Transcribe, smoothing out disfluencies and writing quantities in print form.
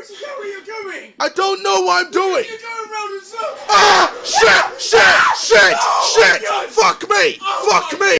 Where's you going? Where you going? I don't know what I'm doing. You're going round in circles. Ah! Shit! Shit! Shit! Oh, Shit! God. Fuck me! Oh, Fuck me!